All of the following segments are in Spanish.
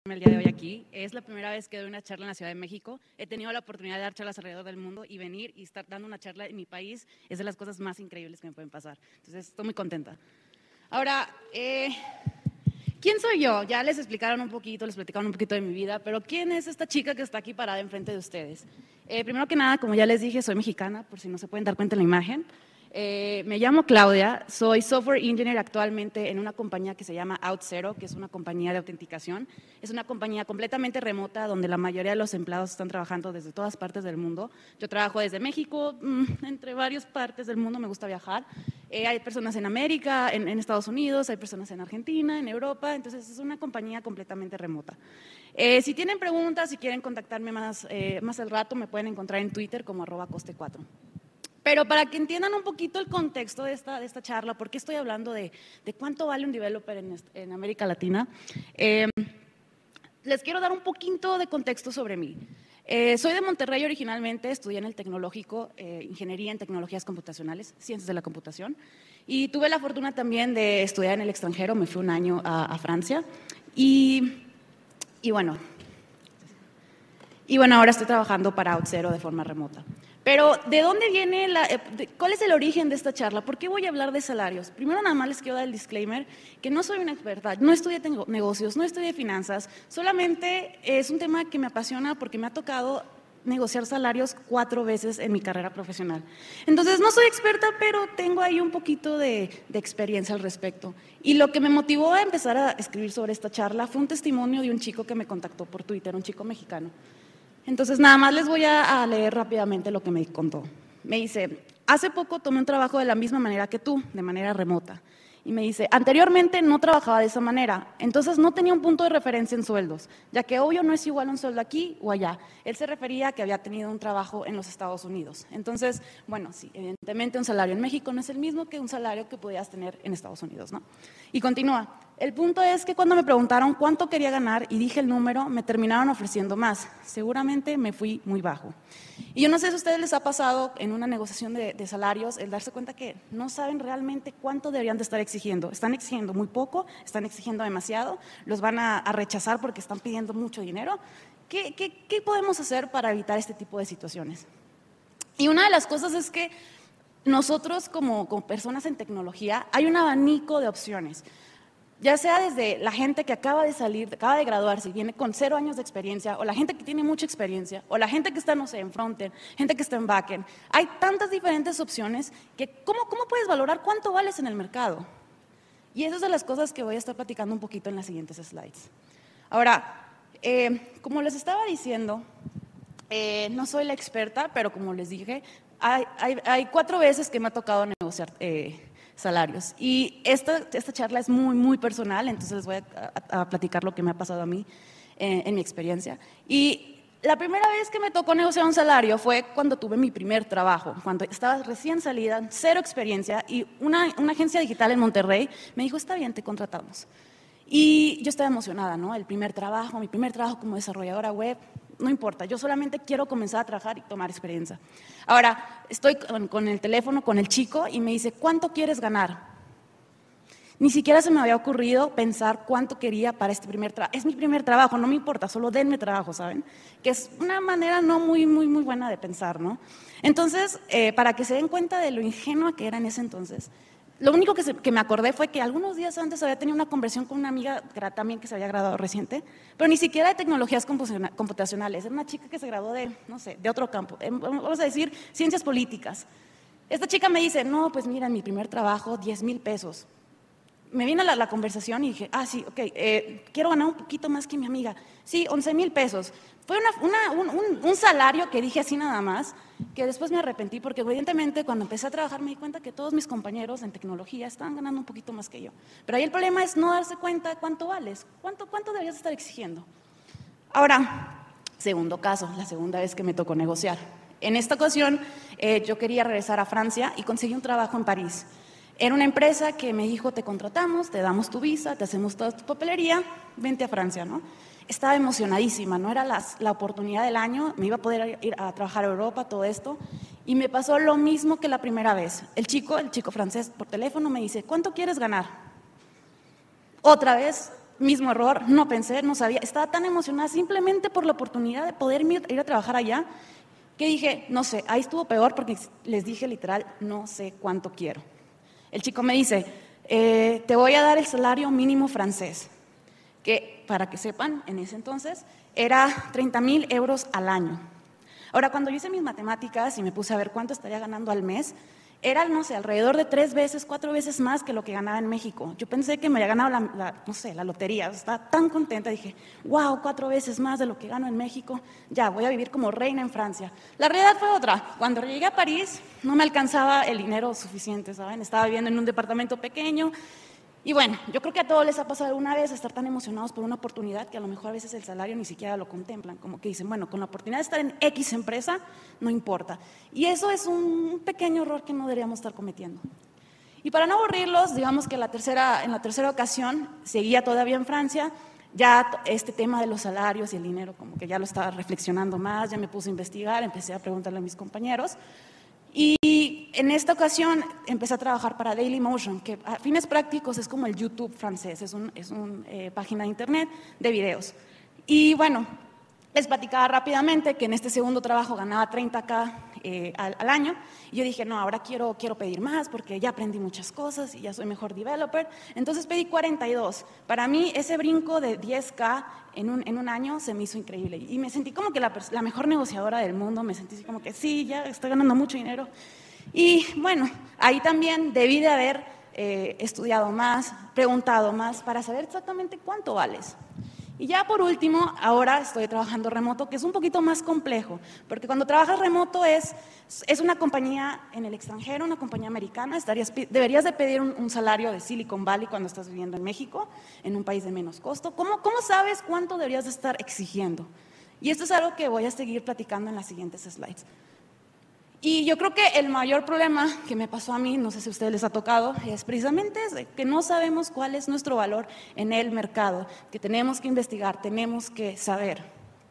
el día de hoy aquí. Es la primera vez que doy una charla en la Ciudad de México. He tenido la oportunidad de dar charlas alrededor del mundo y venir y estar dando una charla en mi país es de las cosas más increíbles que me pueden pasar. Entonces, estoy muy contenta. Ahora, ¿quién soy yo? Ya les explicaron un poquito, les platicaron un poquito de mi vida, pero ¿quién es esta chica que está aquí parada enfrente de ustedes? Primero que nada, como ya les dije, soy mexicana, por si no se pueden dar cuenta en la imagen. Me llamo Claudia, soy software engineer actualmente en una compañía que se llama OutZero, que es una compañía de autenticación. Es una compañía completamente remota donde la mayoría de los empleados están trabajando desde todas partes del mundo. Yo trabajo desde México, entre varias partes del mundo, me gusta viajar. Hay personas en América, en Estados Unidos, hay personas en Argentina, en Europa, entonces es una compañía completamente remota. Si tienen preguntas, si quieren contactarme más al rato, me pueden encontrar en Twitter como @coste4. Pero para que entiendan un poquito el contexto de esta charla, por qué estoy hablando de cuánto vale un developer en América Latina, les quiero dar un poquito de contexto sobre mí. Soy de Monterrey originalmente, estudié en el Tecnológico, Ingeniería en Tecnologías Computacionales, Ciencias de la Computación, y tuve la fortuna también de estudiar en el extranjero, me fui un año a Francia, y bueno, ahora estoy trabajando para OutZero de forma remota. Pero, ¿de dónde viene cuál es el origen de esta charla? ¿Por qué voy a hablar de salarios? Primero, nada más les quiero dar el disclaimer que no soy una experta, no estudié negocios, no estudié finanzas, solamente es un tema que me apasiona porque me ha tocado negociar salarios 4 veces en mi carrera profesional. Entonces, no soy experta, pero tengo ahí un poquito de experiencia al respecto. Y lo que me motivó a empezar a escribir sobre esta charla fue un testimonio de un chico que me contactó por Twitter, un chico mexicano. Entonces, nada más les voy a leer rápidamente lo que me contó. Me dice, hace poco tomé un trabajo de la misma manera que tú, de manera remota. Y me dice, anteriormente no trabajaba de esa manera, entonces no tenía un punto de referencia en sueldos, ya que obvio no es igual un sueldo aquí o allá. Él se refería a que había tenido un trabajo en los Estados Unidos. Entonces, bueno, sí, evidentemente un salario en México no es el mismo que un salario que podías tener en Estados Unidos, ¿no? Y continúa. El punto es que cuando me preguntaron cuánto quería ganar y dije el número, me terminaron ofreciendo más. Seguramente me fui muy bajo. Y yo no sé si a ustedes les ha pasado en una negociación de salarios el darse cuenta que no saben realmente cuánto deberían de estar exigiendo. Están exigiendo muy poco, están exigiendo demasiado, los van a rechazar porque están pidiendo mucho dinero. ¿Qué podemos hacer para evitar este tipo de situaciones? Y una de las cosas es que nosotros como personas en tecnología hay un abanico de opciones. Ya sea desde la gente que acaba de salir, acaba de graduarse y viene con 0 años de experiencia, o la gente que tiene mucha experiencia, o la gente que está, no sé, en frontend, gente que está en backend. Hay tantas diferentes opciones que ¿cómo puedes valorar cuánto vales en el mercado? Y esas son las cosas que voy a estar platicando un poquito en las siguientes slides. Ahora, como les estaba diciendo, no soy la experta, pero como les dije, hay 4 veces que me ha tocado negociar salarios. Y esta charla es muy, muy personal, entonces les voy a platicar lo que me ha pasado a mí en mi experiencia. Y la primera vez que me tocó negociar un salario fue cuando tuve mi primer trabajo, cuando estaba recién salida, 0 experiencia, y una agencia digital en Monterrey me dijo, está bien, te contratamos. Y yo estaba emocionada, ¿no? Mi primer trabajo como desarrolladora web, no importa, yo solamente quiero comenzar a trabajar y tomar experiencia. Ahora, estoy con el teléfono, con el chico, y me dice, ¿cuánto quieres ganar? Ni siquiera se me había ocurrido pensar cuánto quería para este primer trabajo. Es mi primer trabajo, no me importa, solo denme trabajo, ¿saben? Que es una manera no muy buena de pensar, ¿no? Entonces, para que se den cuenta de lo ingenua que era en ese entonces, lo único que me acordé fue que algunos días antes había tenido una conversación con una amiga también que se había graduado reciente, pero ni siquiera de tecnologías computacionales. Era una chica que se graduó de, no sé, de otro campo, vamos a decir, ciencias políticas. Esta chica me dice, no, pues mira, en mi primer trabajo, 10,000 pesos. Me vino la conversación y dije, sí, ok, quiero ganar un poquito más que mi amiga. Sí, 11,000 pesos. Fue un salario que dije así nada más, que después me arrepentí porque evidentemente cuando empecé a trabajar me di cuenta que todos mis compañeros en tecnología estaban ganando un poquito más que yo. Pero ahí el problema es no darse cuenta de cuánto vales, cuánto deberías estar exigiendo. Ahora, segundo caso, la segunda vez que me tocó negociar. En esta ocasión yo quería regresar a Francia y conseguí un trabajo en París. Era una empresa que me dijo, te contratamos, te damos tu visa, te hacemos toda tu papelería, vente a Francia, ¿no? Estaba emocionadísima, no era la oportunidad del año, me iba a poder ir a trabajar a Europa, todo esto, y me pasó lo mismo que la primera vez. El chico francés por teléfono me dice, ¿cuánto quieres ganar? Otra vez, mismo error, no pensé, no sabía, estaba tan emocionada simplemente por la oportunidad de poder ir a trabajar allá, que dije, no sé, ahí estuvo peor porque les dije literal, no sé cuánto quiero. El chico me dice, te voy a dar el salario mínimo francés, que para que sepan, en ese entonces era 30,000 euros al año. Ahora, cuando yo hice mis matemáticas y me puse a ver cuánto estaría ganando al mes, era, no sé, alrededor de 3 veces, 4 veces más que lo que ganaba en México. Yo pensé que me había ganado no sé, la lotería. Estaba tan contenta, dije, wow, 4 veces más de lo que gano en México. Ya, voy a vivir como reina en Francia. La realidad fue otra. Cuando llegué a París, no me alcanzaba el dinero suficiente, ¿saben? Estaba viviendo en un departamento pequeño. Y bueno, yo creo que a todos les ha pasado alguna vez estar tan emocionados por una oportunidad que a lo mejor a veces el salario ni siquiera lo contemplan, como que dicen, bueno, con la oportunidad de estar en X empresa, no importa. Y eso es un pequeño error que no deberíamos estar cometiendo. Y para no aburrirlos, digamos que en la tercera ocasión seguía todavía en Francia, ya este tema de los salarios y el dinero como que ya lo estaba reflexionando más, ya me puse a investigar, empecé a preguntarle a mis compañeros. Y en esta ocasión empecé a trabajar para Dailymotion, que a fines prácticos es como el YouTube francés, es una página de internet de videos. Y bueno, les platicaba rápidamente que en este segundo trabajo ganaba 30K al año, y yo dije, no, ahora quiero pedir más porque ya aprendí muchas cosas y ya soy mejor developer, entonces pedí 42. Para mí ese brinco de 10K en un año se me hizo increíble y me sentí como que la mejor negociadora del mundo, me sentí como que sí, ya estoy ganando mucho dinero. Y bueno, ahí también debí de haber estudiado más, preguntado más para saber exactamente cuánto vales. Y ya por último, ahora estoy trabajando remoto, que es un poquito más complejo, porque cuando trabajas remoto es una compañía en el extranjero, una compañía americana, deberías de pedir un salario de Silicon Valley cuando estás viviendo en México, en un país de menos costo. ¿Cómo sabes cuánto deberías de estar exigiendo? Y esto es algo que voy a seguir platicando en las siguientes slides. Y yo creo que el mayor problema que me pasó a mí, no sé si a ustedes les ha tocado, es precisamente ese, que no sabemos cuál es nuestro valor en el mercado, que tenemos que investigar, tenemos que saber.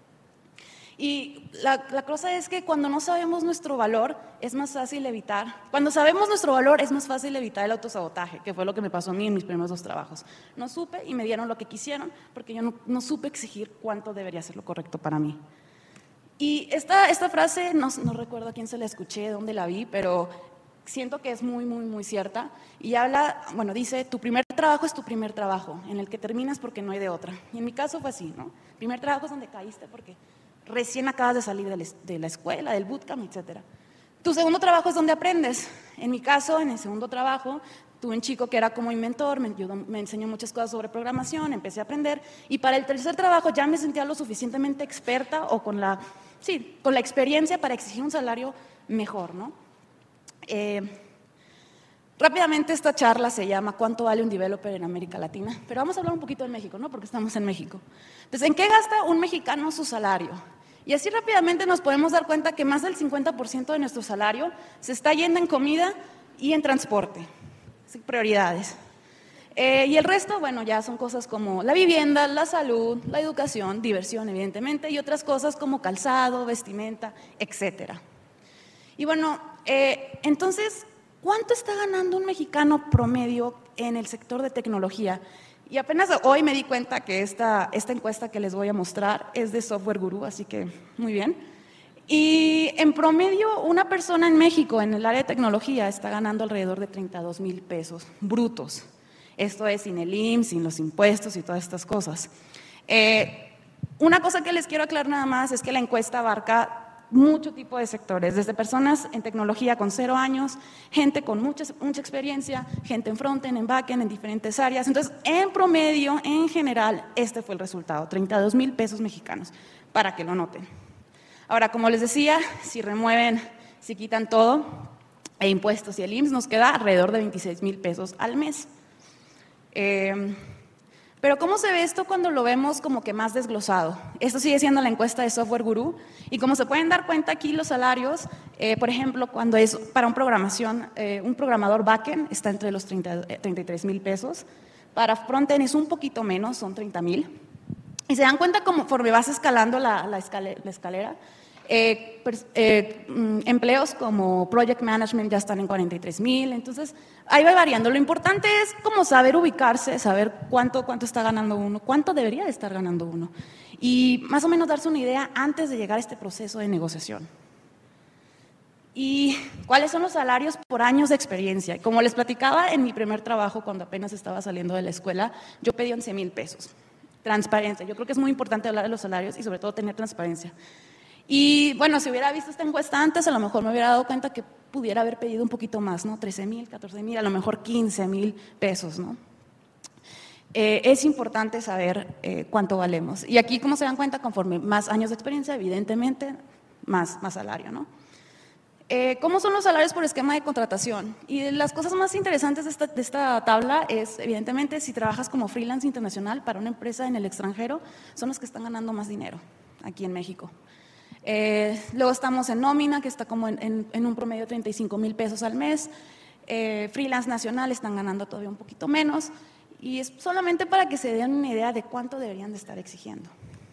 Y la cosa es que cuando no sabemos nuestro valor, es más fácil evitar. Cuando sabemos nuestro valor, es más fácil evitar el autosabotaje, que fue lo que me pasó a mí en mis primeros 2 trabajos. No supe y me dieron lo que quisieron, porque yo no supe exigir cuánto debería ser lo correcto para mí. Y esta frase, no recuerdo a quién se la escuché, dónde la vi, pero siento que es muy, muy, muy cierta. Y habla, bueno, dice, tu primer trabajo es tu primer trabajo, en el que terminas porque no hay de otra. Y en mi caso fue así, ¿no? Primer trabajo es donde caíste porque recién acabas de salir de la escuela, del bootcamp, etc. Tu segundo trabajo es donde aprendes. En mi caso, en el segundo trabajo, tuve un chico que era como mi mentor, me enseñó muchas cosas sobre programación, empecé a aprender. Y para el tercer trabajo ya me sentía lo suficientemente experta o con la experiencia para exigir un salario mejor, ¿no? Rápidamente esta charla se llama ¿Cuánto vale un developer en América Latina? Pero vamos a hablar un poquito de México, ¿no? Porque estamos en México. Entonces, ¿en qué gasta un mexicano su salario? Y así rápidamente nos podemos dar cuenta que más del 50% de nuestro salario se está yendo en comida y en transporte. Sí, prioridades. Y el resto, bueno, ya son cosas como la vivienda, la salud, la educación, diversión, evidentemente, y otras cosas como calzado, vestimenta, etcétera. Y bueno, entonces, ¿cuánto está ganando un mexicano promedio en el sector de tecnología? Y apenas hoy me di cuenta que esta encuesta que les voy a mostrar es de Software Guru, así que muy bien. Y en promedio, una persona en México en el área de tecnología está ganando alrededor de 32,000 pesos brutos. Esto es sin el IMSS, sin los impuestos y todas estas cosas. Una cosa que les quiero aclarar nada más es que la encuesta abarca mucho tipo de sectores, desde personas en tecnología con 0 años, gente con mucha experiencia, gente en frontend, en backend, en diferentes áreas. Entonces, en promedio, en general, este fue el resultado, 32,000 pesos mexicanos, para que lo noten. Ahora, como les decía, si quitan todo, impuestos y el IMSS, nos queda alrededor de 26,000 pesos al mes. Pero ¿cómo se ve esto cuando lo vemos como que más desglosado? Esto sigue siendo la encuesta de Software Guru y como se pueden dar cuenta aquí los salarios, por ejemplo, cuando es para un programador backend está entre los 33,000 pesos, para frontend es un poquito menos, son 30,000. Y se dan cuenta conforme vas escalando la escalera, Empleos como Project Management ya están en 43,000, entonces ahí va variando. Lo importante es como saber ubicarse, saber cuánto está ganando uno, cuánto debería de estar ganando uno, y más o menos darse una idea antes de llegar a este proceso de negociación. ¿Y cuáles son los salarios por años de experiencia? Como les platicaba en mi primer trabajo, cuando apenas estaba saliendo de la escuela, yo pedí 11,000 pesos. Transparencia. Yo creo que es muy importante hablar de los salarios y sobre todo tener transparencia. Y bueno, si hubiera visto esta encuesta antes, a lo mejor me hubiera dado cuenta que pudiera haber pedido un poquito más, ¿no? 13,000, 14,000, a lo mejor 15,000 pesos, ¿no? Es importante saber cuánto valemos. Y aquí, como se dan cuenta, conforme más años de experiencia, evidentemente, más salario, ¿no? ¿Cómo son los salarios por esquema de contratación? Y de las cosas más interesantes de esta tabla es, evidentemente, si trabajas como freelance internacional para una empresa en el extranjero, son los que están ganando más dinero aquí en México. Luego estamos en nómina, que está como en un promedio de 35,000 pesos al mes. Freelance nacional están ganando todavía un poquito menos. Y es solamente para que se den una idea de cuánto deberían de estar exigiendo.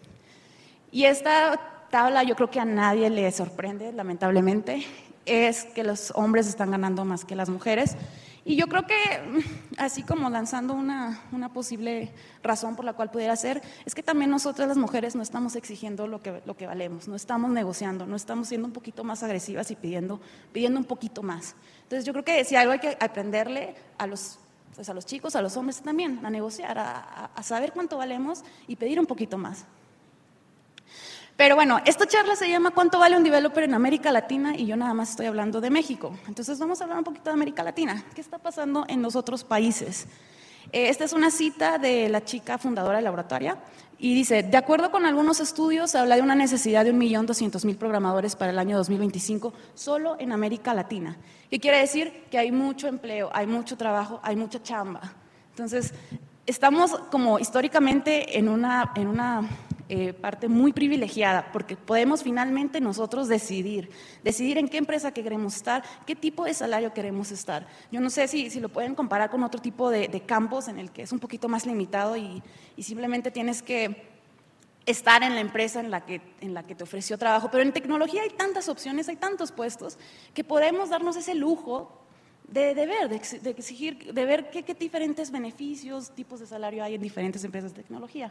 Y esta tabla yo creo que a nadie le sorprende, lamentablemente, es que los hombres están ganando más que las mujeres. Y yo creo que, así como lanzando una posible razón por la cual pudiera ser, es que también nosotras las mujeres no estamos exigiendo lo que valemos, no estamos negociando, no estamos siendo un poquito más agresivas y pidiendo un poquito más. Entonces yo creo que si algo hay que aprenderle a los chicos, a los hombres también, a negociar, a saber cuánto valemos y pedir un poquito más. Pero bueno, esta charla se llama ¿Cuánto vale un developer en América Latina? Y yo nada más estoy hablando de México. Entonces vamos a hablar un poquito de América Latina. ¿Qué está pasando en los otros países? Esta es una cita de la chica fundadora de Laboratoria y dice, de acuerdo con algunos estudios, se habla de una necesidad de 1.200.000 programadores para el año 2025 solo en América Latina. ¿Qué quiere decir? Que hay mucho empleo, hay mucho trabajo, hay mucha chamba. Entonces, estamos como históricamente en una parte muy privilegiada, porque podemos finalmente nosotros decidir en qué empresa queremos estar, qué tipo de salario queremos estar. Yo no sé si lo pueden comparar con otro tipo de campos en el que es un poquito más limitado y simplemente tienes que estar en la empresa en la que te ofreció trabajo, pero en tecnología hay tantas opciones, hay tantos puestos, que podemos darnos ese lujo de exigir, de ver qué diferentes beneficios, tipos de salario hay en diferentes empresas de tecnología.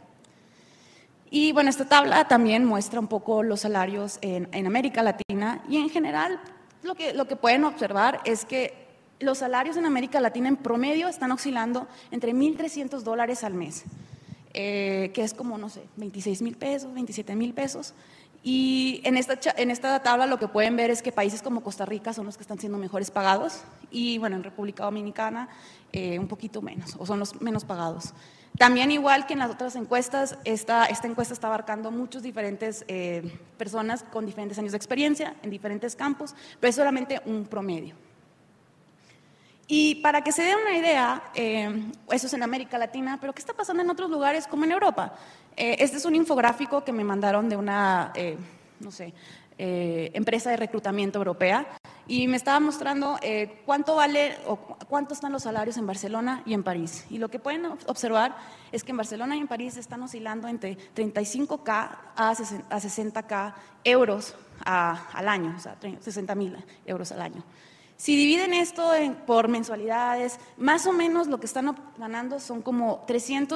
Y bueno, esta tabla también muestra un poco los salarios en América Latina y en general lo que pueden observar es que los salarios en América Latina en promedio están oscilando entre $1,300 al mes, que es como, no sé, 26,000 pesos, 27,000 pesos. Y en esta tabla lo que pueden ver es que países como Costa Rica son los que están siendo mejores pagados y bueno, en República Dominicana un poquito menos, o son los menos pagados. También igual que en las otras encuestas, esta encuesta está abarcando muchos diferentes personas con diferentes años de experiencia en diferentes campos, pero es solamente un promedio. Y para que se den una idea, eso es en América Latina, pero ¿qué está pasando en otros lugares como en Europa? Este es un infográfico que me mandaron de una, empresa de reclutamiento europea y me estaba mostrando cuánto vale o cuánto están los salarios en Barcelona y en París. Y lo que pueden observar es que en Barcelona y en París están oscilando entre 35K a 60K euros al año, o sea, 60,000 euros al año. Si dividen esto por mensualidades, más o menos lo que están ganando son como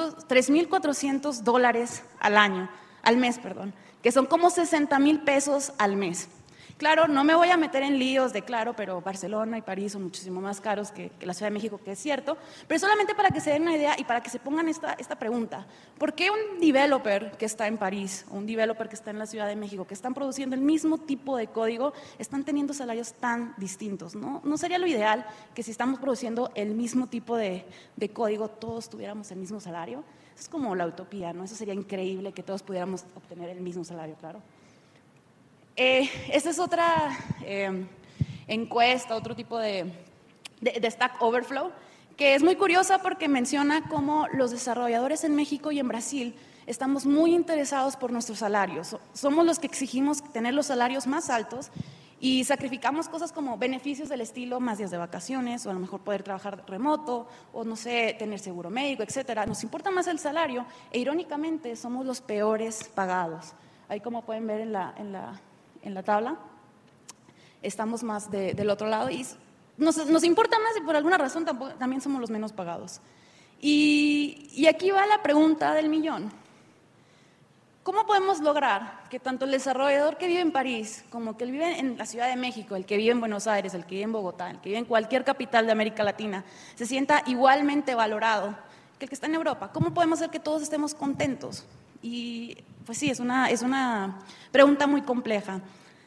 $3,400 al mes, que son como 60,000 pesos al mes. Claro, no me voy a meter en líos de claro, pero Barcelona y París son muchísimo más caros que la Ciudad de México, que es cierto, pero solamente para que se den una idea y para que se pongan esta pregunta. ¿Por qué un developer que está en París o un developer que está en la Ciudad de México, que están produciendo el mismo tipo de código, están teniendo salarios tan distintos? ¿No sería lo ideal que si estamos produciendo el mismo tipo de código, todos tuviéramos el mismo salario? Eso es como la utopía, ¿no? Eso sería increíble que todos pudiéramos obtener el mismo salario, claro. Esta es otra encuesta, otro tipo de Stack Overflow, que es muy curiosa porque menciona cómo los desarrolladores en México y en Brasil estamos muy interesados por nuestros salarios. Somos los que exigimos tener los salarios más altos y sacrificamos cosas como beneficios del estilo, más días de vacaciones, o a lo mejor poder trabajar remoto, o no sé, tener seguro médico, etcétera. Nos importa más el salario e irónicamente somos los peores pagados. Ahí como pueden ver en en la tabla. Estamos más del otro lado y nos importa más y por alguna razón también somos los menos pagados. Y aquí va la pregunta del millón. ¿Cómo podemos lograr que tanto el desarrollador que vive en París, como que el vive en la Ciudad de México, el que vive en Buenos Aires, el que vive en Bogotá, el que vive en cualquier capital de América Latina, se sienta igualmente valorado que el que está en Europa? ¿Cómo podemos hacer que todos estemos contentos? Y pues sí, es una pregunta muy compleja.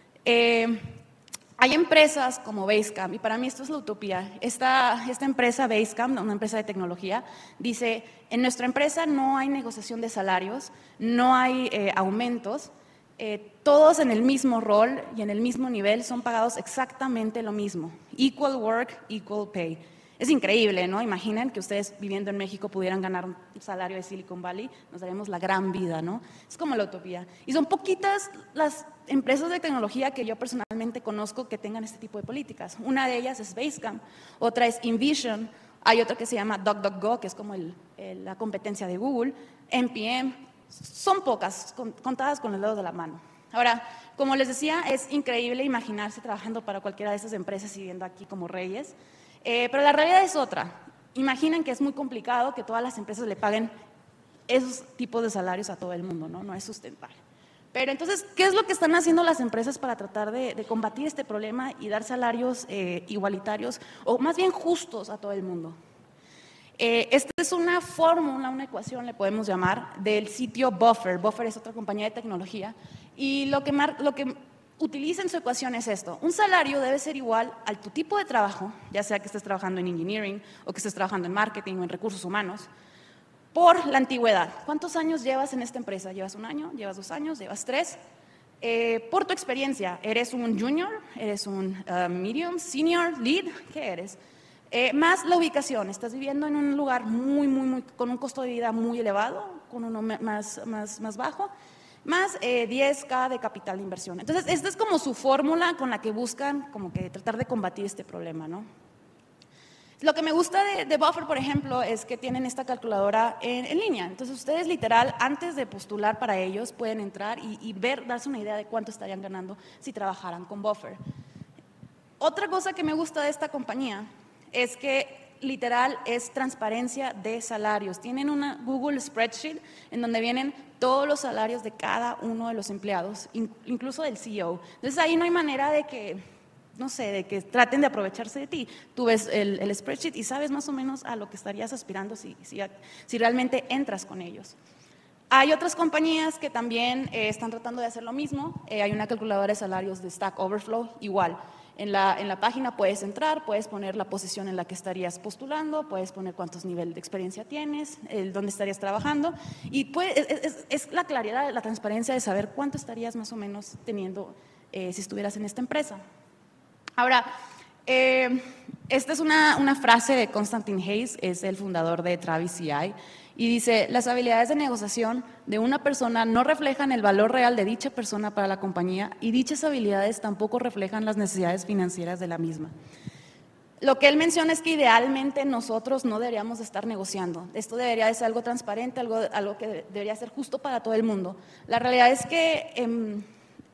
Hay empresas como Basecamp, y para mí esto es la utopía. Esta empresa Basecamp, una empresa de tecnología, dice, en nuestra empresa no hay negociación de salarios, no hay aumentos, todos en el mismo rol y en el mismo nivel son pagados exactamente lo mismo. Equal work, equal pay. Es increíble, ¿no? Imaginen que ustedes viviendo en México pudieran ganar un salario de Silicon Valley, nos daríamos la gran vida, ¿no? Es como la utopía. Y son poquitas las empresas de tecnología que yo personalmente conozco que tengan este tipo de políticas. Una de ellas es Basecamp, otra es InVision, hay otra que se llama DuckDuckGo, que es como la competencia de Google, NPM, son pocas, contadas con los dedos de la mano. Ahora, como les decía, es increíble imaginarse trabajando para cualquiera de esas empresas y viviendo aquí como reyes. Pero la realidad es otra. Imaginen que es muy complicado que todas las empresas le paguen esos tipos de salarios a todo el mundo, ¿no? No es sustentable. Pero entonces, ¿qué es lo que están haciendo las empresas para tratar de combatir este problema y dar salarios igualitarios o más bien justos a todo el mundo? Esta es una fórmula, una ecuación, le podemos llamar, del sitio Buffer. Buffer es otra compañía de tecnología y lo que utiliza en su ecuación es esto. Un salario debe ser igual a tu tipo de trabajo, ya sea que estés trabajando en engineering o que estés trabajando en marketing o en recursos humanos, por la antigüedad. ¿Cuántos años llevas en esta empresa? ¿Llevas 1 año? ¿Llevas 2 años? ¿Llevas 3? Por tu experiencia, ¿eres un junior? ¿Eres un medium? ¿Senior? ¿Lead? ¿Qué eres? Más la ubicación. ¿Estás viviendo en un lugar con un costo de vida muy elevado? ¿Con uno más bajo? Más 10K de capital de inversión. Entonces, esta es como su fórmula con la que buscan como que tratar de combatir este problema, ¿no? Lo que me gusta de Buffer, por ejemplo, es que tienen esta calculadora en línea. Entonces, ustedes literal, antes de postular para ellos, pueden entrar y darse una idea de cuánto estarían ganando si trabajaran con Buffer. Otra cosa que me gusta de esta compañía es que literal es transparencia de salarios. Tienen una Google Spreadsheet en donde vienen todos los salarios de cada uno de los empleados, incluso del CEO. Entonces ahí no hay manera de que, no sé, de que traten de aprovecharse de ti. Tú ves el spreadsheet y sabes más o menos a lo que estarías aspirando si realmente entras con ellos. Hay otras compañías que también están tratando de hacer lo mismo. Hay una calculadora de salarios de Stack Overflow, igual. En la página puedes entrar, puedes poner la posición en la que estarías postulando, puedes poner cuántos niveles de experiencia tienes, dónde estarías trabajando y es la claridad, la transparencia de saber cuánto estarías más o menos teniendo si estuvieras en esta empresa. Ahora, esta es una frase de Constantine Hayes, es el fundador de Travis CI, y dice, las habilidades de negociación de una persona no reflejan el valor real de dicha persona para la compañía y dichas habilidades tampoco reflejan las necesidades financieras de la misma. Lo que él menciona es que idealmente nosotros no deberíamos estar negociando. Esto debería de ser algo transparente, algo que debería ser justo para todo el mundo. La realidad es que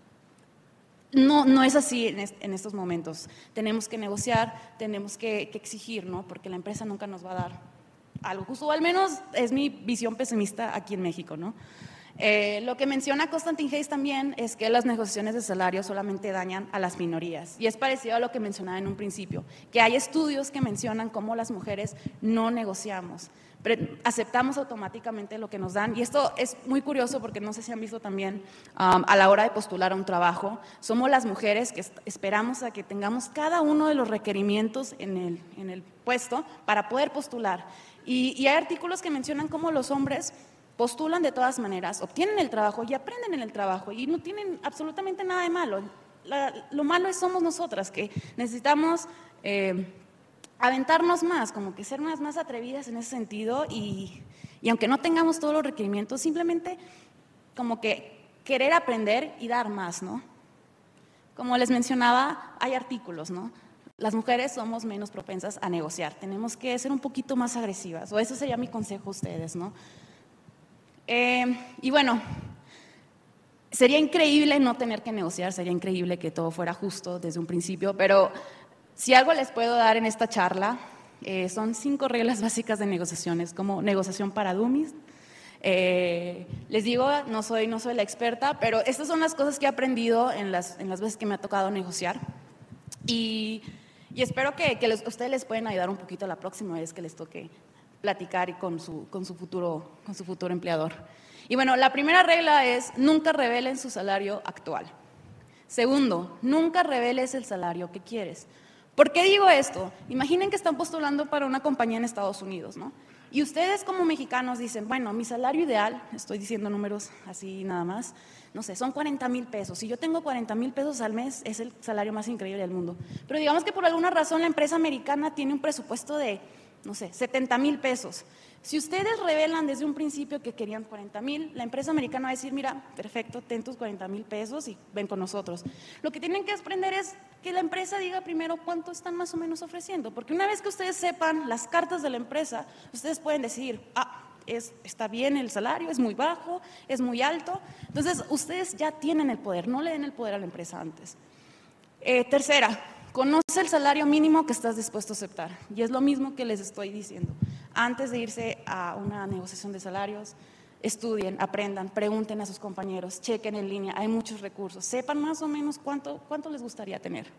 no es así en estos momentos. Tenemos que negociar, tenemos que exigir, ¿no? Porque la empresa nunca nos va a dar algo justo, o al menos es mi visión pesimista aquí en México, ¿no? Lo que menciona Constantine Hayes también es que las negociaciones de salario solamente dañan a las minorías y es parecido a lo que mencionaba en un principio, que hay estudios que mencionan cómo las mujeres no negociamos, aceptamos automáticamente lo que nos dan y esto es muy curioso porque no sé si han visto también a la hora de postular a un trabajo, somos las mujeres que esperamos a que tengamos cada uno de los requerimientos en el puesto para poder postular y hay artículos que mencionan cómo los hombres postulan de todas maneras, obtienen el trabajo y aprenden en el trabajo y no tienen absolutamente nada de malo. Lo malo somos nosotras, que necesitamos aventarnos más, como que ser más atrevidas en ese sentido y aunque no tengamos todos los requerimientos, simplemente como que querer aprender y dar más, ¿no? Como les mencionaba, hay artículos, ¿no? Las mujeres somos menos propensas a negociar, tenemos que ser un poquito más agresivas, o eso sería mi consejo a ustedes, ¿no? Y bueno, Sería increíble no tener que negociar, sería increíble que todo fuera justo desde un principio, pero si algo les puedo dar en esta charla, son 5 reglas básicas de negociaciones, como negociación para dummies. Les digo, no soy la experta, pero estas son las cosas que he aprendido en las veces que me ha tocado negociar. Y espero que ustedes les puedan ayudar un poquito la próxima vez que les toque platicar con su futuro empleador. Y bueno, la primera regla es nunca revelen su salario actual. Segundo, nunca reveles el salario que quieres. ¿Por qué digo esto? Imaginen que están postulando para una compañía en Estados Unidos, ¿no? Y ustedes como mexicanos dicen, bueno, mi salario ideal, estoy diciendo números así nada más, no sé, son 40,000 pesos. Si yo tengo 40,000 pesos al mes, es el salario más increíble del mundo. Pero digamos que por alguna razón la empresa americana tiene un presupuesto de, no sé, 70,000 pesos. Si ustedes revelan desde un principio que querían 40,000, la empresa americana va a decir, mira, perfecto, ten tus 40,000 pesos y ven con nosotros. Lo que tienen que aprender es que la empresa diga primero cuánto están más o menos ofreciendo, porque una vez que ustedes sepan las cartas de la empresa, ustedes pueden decidir, está bien el salario, es muy bajo, es muy alto. Entonces, ustedes ya tienen el poder, no le den el poder a la empresa antes. Tercera, conoce el salario mínimo que estás dispuesto a aceptar. Y es lo mismo que les estoy diciendo. Antes de irse a una negociación de salarios, estudien, aprendan, pregunten a sus compañeros, chequen en línea, hay muchos recursos, sepan más o menos cuánto les gustaría tener.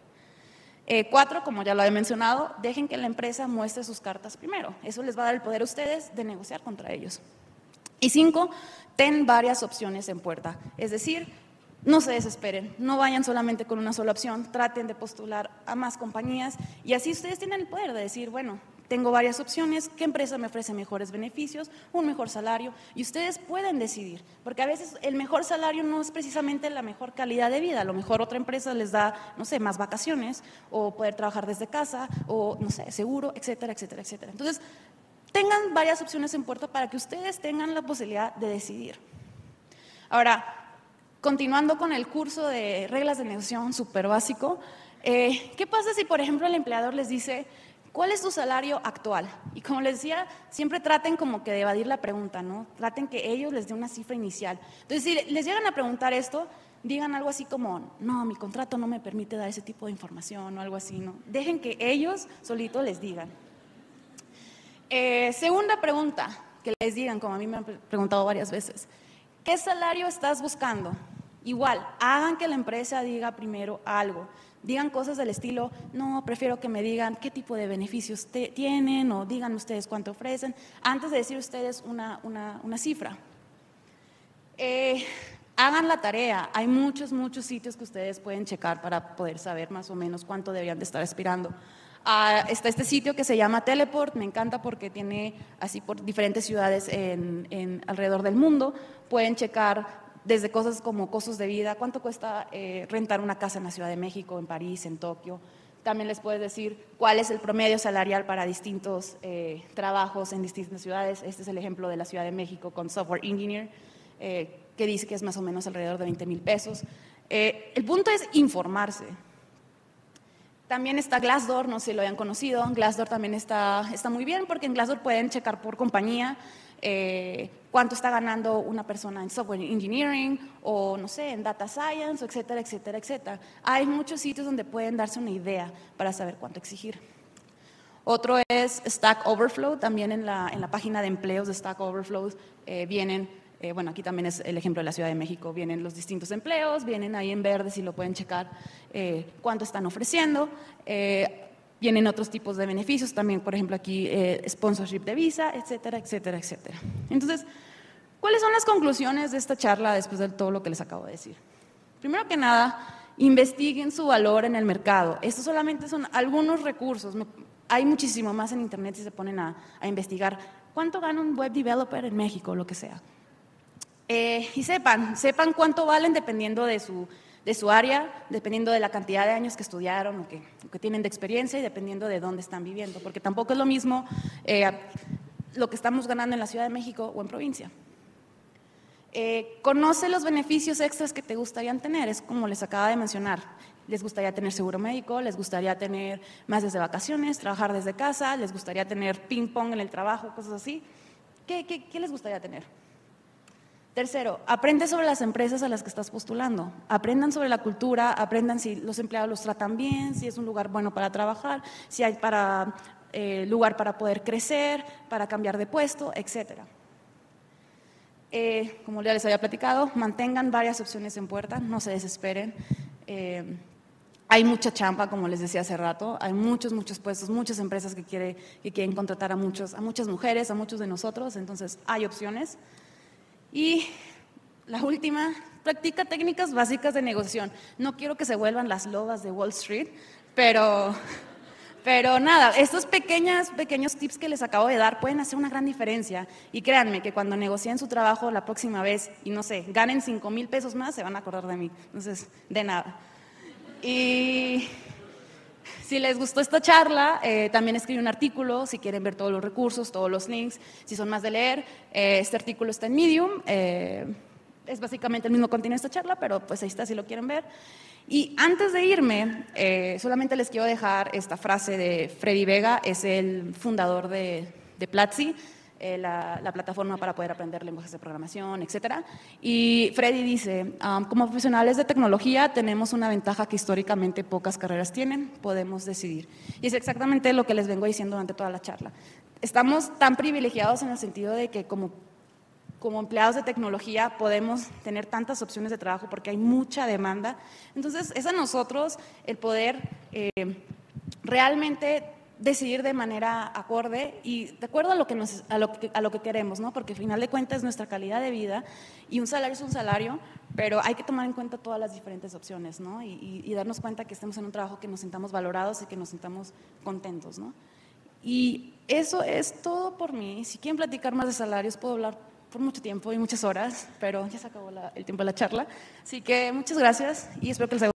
4, como ya lo he mencionado, dejen que la empresa muestre sus cartas primero. Eso les va a dar el poder a ustedes de negociar contra ellos. Y 5, ten varias opciones en puerta. Es decir, no se desesperen, no vayan solamente con una sola opción, traten de postular a más compañías y así ustedes tienen el poder de decir, bueno, tengo varias opciones, ¿qué empresa me ofrece mejores beneficios, un mejor salario? Y ustedes pueden decidir, porque a veces el mejor salario no es precisamente la mejor calidad de vida, a lo mejor otra empresa les da, no sé, más vacaciones o poder trabajar desde casa o, no sé, seguro, etcétera, etcétera, etcétera. Entonces, tengan varias opciones en puerta para que ustedes tengan la posibilidad de decidir. Ahora, continuando con el curso de reglas de negociación súper básico, ¿qué pasa si, por ejemplo, el empleador les dice, ¿cuál es tu salario actual? Y como les decía, siempre traten como que de evadir la pregunta, ¿no? Traten que ellos les den una cifra inicial. Entonces, si les llegan a preguntar esto, digan algo así como, no, mi contrato no me permite dar ese tipo de información o algo así, ¿no? Dejen que ellos solitos les digan. Segunda pregunta, que les digan, como a mí me han preguntado varias veces, ¿qué salario estás buscando? Igual, hagan que la empresa diga primero algo. Digan cosas del estilo, no, prefiero que me digan qué tipo de beneficios tienen o digan ustedes cuánto ofrecen, antes de decir ustedes una cifra. Hagan la tarea. Hay muchos sitios que ustedes pueden checar para poder saber más o menos cuánto deberían de estar aspirando. Está este sitio que se llama Teleport, me encanta porque tiene así por diferentes ciudades alrededor del mundo. Pueden checar desde cosas como costos de vida, cuánto cuesta rentar una casa en la Ciudad de México, en París, en Tokio. También les puedes decir cuál es el promedio salarial para distintos trabajos en distintas ciudades. Este es el ejemplo de la Ciudad de México con Software Engineer, que dice que es más o menos alrededor de 20,000 pesos. El punto es informarse. También está Glassdoor, no sé si lo hayan conocido. Glassdoor también está muy bien porque en Glassdoor pueden checar por compañía cuánto está ganando una persona en software engineering o, no sé, en data science, etcétera, etcétera, etcétera. Hay muchos sitios donde pueden darse una idea para saber cuánto exigir. Otro es Stack Overflow, también en la página de empleos de Stack Overflow vienen, bueno, aquí también es el ejemplo de la Ciudad de México, vienen los distintos empleos, vienen ahí en verde si lo pueden checar cuánto están ofreciendo. Vienen otros tipos de beneficios, también, por ejemplo, aquí sponsorship de visa, etcétera, etcétera, etcétera. Entonces, ¿cuáles son las conclusiones de esta charla después de todo lo que les acabo de decir? Primero que nada, investiguen su valor en el mercado. Estos solamente son algunos recursos. Hay muchísimo más en Internet si se ponen a investigar cuánto gana un web developer en México, lo que sea. Y sepan cuánto valen dependiendo de su área, dependiendo de la cantidad de años que estudiaron o que tienen de experiencia y dependiendo de dónde están viviendo, porque tampoco es lo mismo lo que estamos ganando en la Ciudad de México o en provincia. Conoce los beneficios extras que te gustarían tener, es como les acaba de mencionar. Les gustaría tener seguro médico, les gustaría tener más días de vacaciones, trabajar desde casa, les gustaría tener ping pong en el trabajo, cosas así. ¿Qué les gustaría tener? Tercero, aprende sobre las empresas a las que estás postulando. Aprendan sobre la cultura, aprendan si los empleados los tratan bien, si es un lugar bueno para trabajar, si hay lugar para poder crecer, para cambiar de puesto, etc. Como ya les había platicado, mantengan varias opciones en puerta, no se desesperen. Hay mucha chamba, como les decía hace rato, hay muchos puestos, muchas empresas que quieren contratar a muchas mujeres, a muchos de nosotros, entonces hay opciones. Y la última, practica técnicas básicas de negociación. No quiero que se vuelvan las lobas de Wall Street, pero nada, estos pequeños tips que les acabo de dar pueden hacer una gran diferencia. Y créanme que cuando negocien su trabajo la próxima vez y no sé, ganen 5,000 pesos más, se van a acordar de mí. Entonces, de nada. Y si les gustó esta charla, también escribí un artículo, si quieren ver todos los recursos, todos los links, si son más de leer. Este artículo está en Medium, es básicamente el mismo contenido de esta charla, pero pues ahí está si lo quieren ver. Y antes de irme, solamente les quiero dejar esta frase de Freddy Vega, es el fundador de Platzi, la plataforma para poder aprender lenguajes de programación, etc. Y Freddy dice, como profesionales de tecnología tenemos una ventaja que históricamente pocas carreras tienen, podemos decidir. Y es exactamente lo que les vengo diciendo durante toda la charla. Estamos tan privilegiados en el sentido de que como empleados de tecnología podemos tener tantas opciones de trabajo porque hay mucha demanda. Entonces, es a nosotros el poder realmente decidir de manera acorde y de acuerdo a lo que queremos, ¿no? Porque al final de cuentas es nuestra calidad de vida y un salario es un salario, pero hay que tomar en cuenta todas las diferentes opciones, ¿no? Y darnos cuenta que estemos en un trabajo que nos sintamos valorados y que nos sintamos contentos, ¿no? Y eso es todo por mí. Si quieren platicar más de salarios, puedo hablar por mucho tiempo y muchas horas, pero ya se acabó el tiempo de la charla. Así que muchas gracias y espero que les haya gustado.